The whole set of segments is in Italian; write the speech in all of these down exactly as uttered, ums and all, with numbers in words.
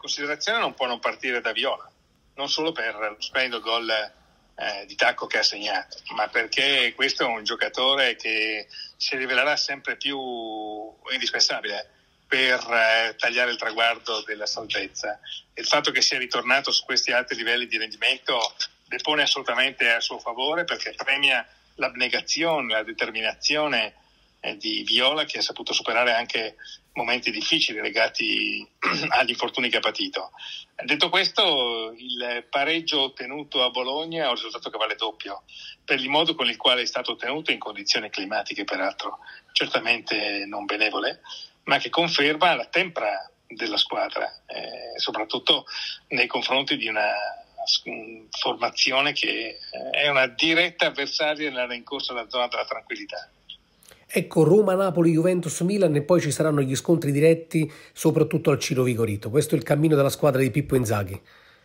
considerazione non può non partire da Viola, non solo per lo splendido gol eh, di tacco che ha segnato, ma perché questo è un giocatore che si rivelerà sempre più indispensabile per eh, tagliare il traguardo della salvezza. Il fatto che sia ritornato su questi alti livelli di rendimento depone assolutamente a suo favore, perché premia l'abnegazione, la determinazione eh, di Viola, che ha saputo superare anche momenti difficili legati agli infortuni che ha patito. Detto questo, il pareggio ottenuto a Bologna è un risultato che vale doppio per il modo con il quale è stato ottenuto, in condizioni climatiche peraltro certamente non benevole, ma che conferma la tempra della squadra, eh, soprattutto nei confronti di una formazione che è una diretta avversaria nella rincorsa alla zona della tranquillità. Ecco, Roma, Napoli, Juventus, Milan, e poi ci saranno gli scontri diretti soprattutto al Ciro Vigorito. Questo è il cammino della squadra di Pippo Inzaghi.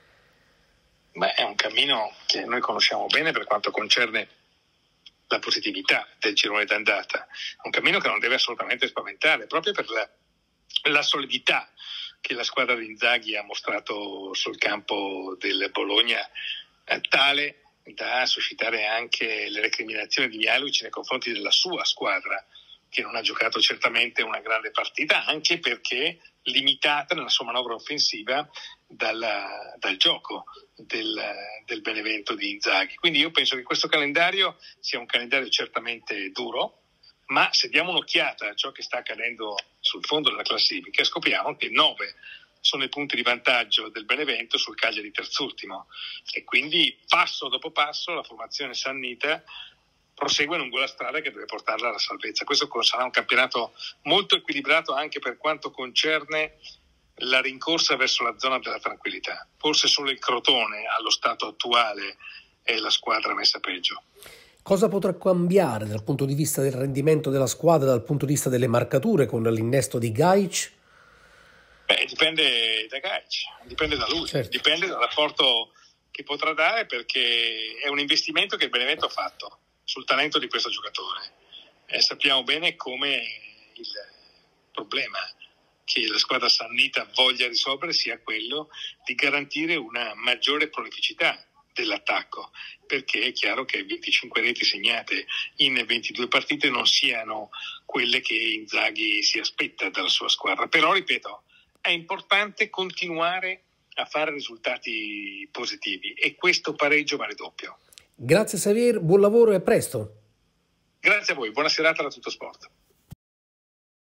Beh, è un cammino che noi conosciamo bene per quanto concerne la positività del girone d'andata, un cammino che non deve assolutamente spaventare, proprio per la, la solidità che la squadra di Inzaghi ha mostrato sul campo del Bologna, eh, tale da suscitare anche le recriminazioni di Mihajlović nei confronti della sua squadra, che non ha giocato certamente una grande partita, anche perché limitata nella sua manovra offensiva dalla, dal gioco del, del Benevento di Inzaghi. Quindi io penso che questo calendario sia un calendario certamente duro, ma se diamo un'occhiata a ciò che sta accadendo sul fondo della classifica, scopriamo che nove sono i punti di vantaggio del Benevento sul Cagliari terzultimo, e quindi passo dopo passo la formazione sannita prosegue lungo la strada che deve portarla alla salvezza. Questo sarà un campionato molto equilibrato anche per quanto concerne la rincorsa verso la zona della tranquillità. Forse solo il Crotone allo stato attuale è la squadra messa peggio. Cosa potrà cambiare dal punto di vista del rendimento della squadra, dal punto di vista delle marcature, con l'innesto di Gajic? Beh, dipende da Gajic, dipende da lui, certo. Dipende dal rapporto che potrà dare, perché è un investimento che il Benevento ha fatto sul talento di questo giocatore. Eh, sappiamo bene come il problema che la squadra sannita voglia risolvere sia quello di garantire una maggiore prolificità dell'attacco, perché è chiaro che venticinque reti segnate in ventidue partite non siano quelle che Inzaghi si aspetta dalla sua squadra. Però, ripeto, è importante continuare a fare risultati positivi, e questo pareggio vale doppio. Grazie Xavier, buon lavoro e a presto. Grazie a voi, buona serata da Tutto Sport.